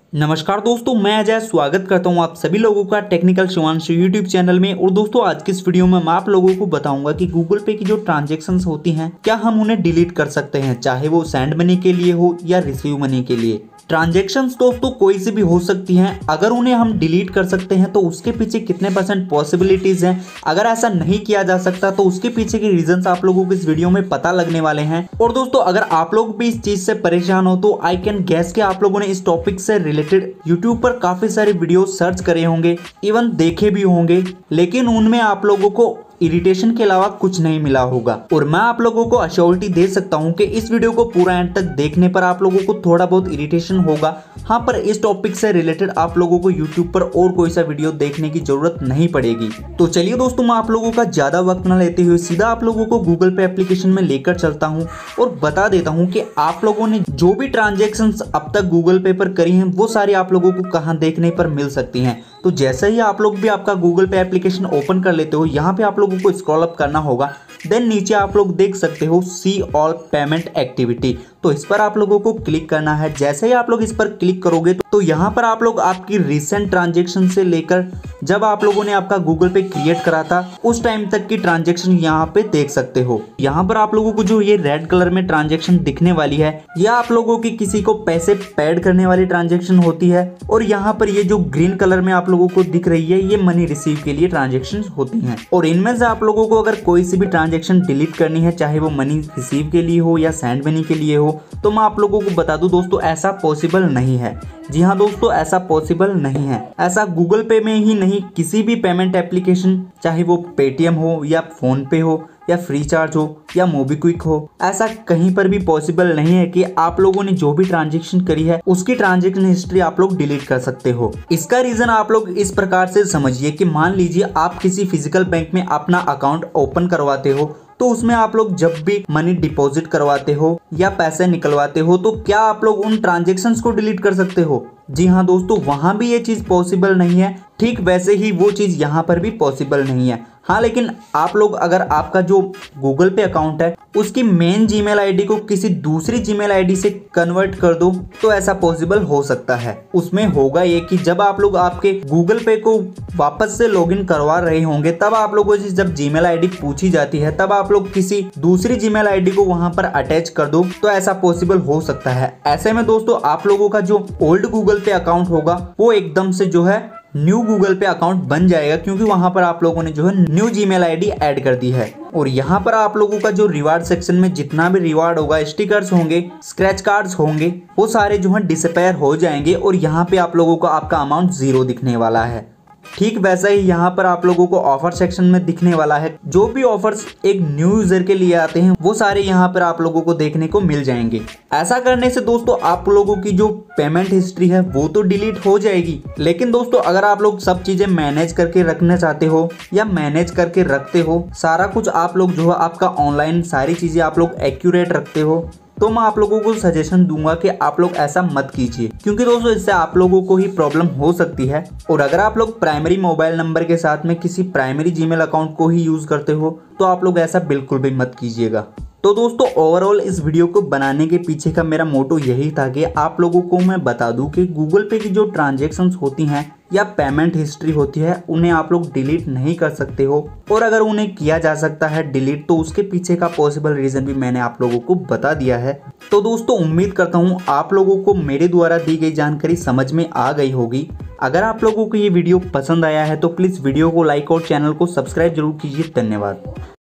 नमस्कार दोस्तों, मैं अजय स्वागत करता हूं आप सभी लोगों का टेक्निकल शिवांशु यूट्यूब चैनल में। और दोस्तों, आज की इस वीडियो में मैं आप लोगों को बताऊंगा कि गूगल पे की जो ट्रांजैक्शंस होती हैं क्या हम उन्हें डिलीट कर सकते हैं, चाहे वो सेंड मनी के लिए हो या रिसीव मनी के लिए। ट्रांजैक्शंस दोस्तों कोई सी भी हो सकती हैं, अगर उन्हें हम डिलीट कर सकते हैं तो उसके पीछे कितने % पॉसिबिलिटीज हैं। अगर ऐसा नहीं किया जा सकता तो उसके पीछे के रीजंस आप लोगों को इस वीडियो में पता लगने वाले हैं। और दोस्तों, अगर आप लोग भी इस चीज से परेशान हो तो आई कैन गैस कि आप लोगों ने इस टॉपिक से रिलेटेड यूट्यूब पर काफी सारे वीडियो सर्च करे होंगे, इवन देखे भी होंगे, लेकिन उनमें आप लोगों को इरिटेशन के अलावा कुछ नहीं मिला होगा। और मैं आप लोगों को अश्योरिटी दे सकता हूं कि इस वीडियो को पूरा एंड तक देखने पर आप लोगों को थोड़ा बहुत इरिटेशन होगा। हाँ, पर इस टॉपिक से रिलेटेड आप लोगों को यूट्यूब पर और कोई सा वीडियो देखने की जरूरत नहीं पड़ेगी। तो चलिए दोस्तों, मैं आप लोगों का ज्यादा वक्त न लेते हुए सीधा आप लोगों को गूगल पे एप्लीकेशन में लेकर चलता हूँ और बता देता हूँ कि आप लोगों ने जो भी ट्रांजेक्शन अब तक गूगल पे पर करी हैं वो सारी आप लोगों को कहाँ देखने पर मिल सकती हैं। तो जैसे ही आप लोग भी आपका गूगल पे एप्लीकेशन ओपन कर लेते हो, यहाँ पे आप लोगों को स्क्रॉल अप करना होगा। देन नीचे आप लोग देख सकते हो सी ऑल पेमेंट एक्टिविटी, तो इस पर आप लोगों को क्लिक करना है। जैसे ही आप लोग इस पर क्लिक करोगे तो यहाँ पर आप लोग आपकी रिसेंट ट्रांजेक्शन से लेकर जब आप लोगों ने आपका गूगल पे क्रिएट करा था उस टाइम तक की ट्रांजेक्शन यहाँ पे देख सकते हो। यहाँ पर आप लोगों को जो ये रेड कलर में ट्रांजेक्शन दिखने वाली है, यह आप लोगों की किसी को पैसे पेड करने वाली ट्रांजेक्शन होती है। और यहाँ पर ये जो ग्रीन कलर में आप लोगों को दिख रही है, ये मनी रिसीव के लिए ट्रांजेक्शन होती हैं। और इनमें से आप लोगों को अगर कोई सी भी ट्रांजेक्शन डिलीट करनी है, चाहे वो मनी रिसीव के लिए हो या सेंड मनी के लिए हो, तो मैं आप लोगों को बता दूं दोस्तों, ऐसा पॉसिबल नहीं है। जी हाँ दोस्तों, ऐसा पॉसिबल नहीं है। ऐसा गूगल पे में ही नहीं, किसी भी पेमेंट एप्लीकेशन, चाहे वो पेटीएम हो या फोन पे हो या फ्री चार्ज हो या मोबीक्विक हो, ऐसा कहीं पर भी पॉसिबल नहीं है कि आप लोगों ने जो भी ट्रांजैक्शन करी है उसकी ट्रांजैक्शन हिस्ट्री आप लोग डिलीट कर सकते हो। इसका रीजन आप लोग इस प्रकार से समझिए कि मान लीजिए आप किसी फिजिकल बैंक में अपना अकाउंट ओपन करवाते हो, तो उसमें आप लोग जब भी मनी डिपॉजिट करवाते हो या पैसे निकलवाते हो तो क्या आप लोग उन ट्रांजैक्शंस को डिलीट कर सकते हो? जी हाँ दोस्तों, वहां भी ये चीज पॉसिबल नहीं है। ठीक वैसे ही वो चीज यहाँ पर भी पॉसिबल नहीं है। हाँ, लेकिन आप लोग अगर आपका जो गूगल पे अकाउंट है उसकी मेन जीमेल आईडी को किसी दूसरी जीमेल आईडी से कन्वर्ट कर दो तो ऐसा पॉसिबल हो सकता है। उसमें होगा ये कि जब आप लोग आपके गूगल पे को वापस से लॉगिन करवा रहे होंगे, तब आप लोगों से जब जीमेल आईडी पूछी जाती है तब आप लोग किसी दूसरी जीमेल आईडी को वहां पर अटैच कर दो, तो ऐसा पॉसिबल हो सकता है। ऐसे में दोस्तों, आप लोगों का जो ओल्ड गूगल पे अकाउंट होगा वो एकदम से जो है न्यू गूगल पे अकाउंट बन जाएगा, क्योंकि वहां पर आप लोगों ने जो है न्यू जीमेल आईडी ऐड कर दी है। और यहाँ पर आप लोगों का जो रिवार्ड सेक्शन में जितना भी रिवार्ड होगा, स्टिकर्स होंगे, स्क्रैच कार्ड्स होंगे, वो सारे जो है डिसअपेयर हो जाएंगे और यहाँ पे आप लोगों को आपका अमाउंट 0 दिखने वाला है। ठीक वैसा ही यहाँ पर आप लोगों को ऑफर सेक्शन में दिखने वाला है। जो भी ऑफर्स एक न्यू यूजर के लिए आते हैं वो सारे यहाँ पर आप लोगों को देखने को मिल जाएंगे। ऐसा करने से दोस्तों आप लोगों की जो पेमेंट हिस्ट्री है वो तो डिलीट हो जाएगी, लेकिन दोस्तों अगर आप लोग सब चीजें मैनेज करके रखना चाहते हो या मैनेज करके रखते हो, सारा कुछ आप लोग जो है आपका ऑनलाइन सारी चीजें आप लोग एक्यूरेट रखते हो, तो मैं आप लोगों को सजेशन दूंगा कि आप लोग ऐसा मत कीजिए, क्योंकि दोस्तों इससे आप लोगों को ही प्रॉब्लम हो सकती है। और अगर आप लोग प्राइमरी मोबाइल नंबर के साथ में किसी प्राइमरी जीमेल अकाउंट को ही यूज करते हो तो आप लोग ऐसा बिल्कुल भी मत कीजिएगा। तो दोस्तों, ओवरऑल इस वीडियो को बनाने के पीछे का मेरा मोटो यही था कि आप लोगों को मैं बता दूं कि गूगल पे की जो ट्रांजैक्शंस होती हैं या पेमेंट हिस्ट्री होती है उन्हें आप लोग डिलीट नहीं कर सकते हो, और अगर उन्हें किया जा सकता है डिलीट तो उसके पीछे का पॉसिबल रीजन भी मैंने आप लोगों को बता दिया है। तो दोस्तों, उम्मीद करता हूँ आप लोगों को मेरे द्वारा दी गई जानकारी समझ में आ गई होगी। अगर आप लोगों को ये वीडियो पसंद आया है तो प्लीज वीडियो को लाइक और चैनल को सब्सक्राइब जरूर कीजिए। धन्यवाद।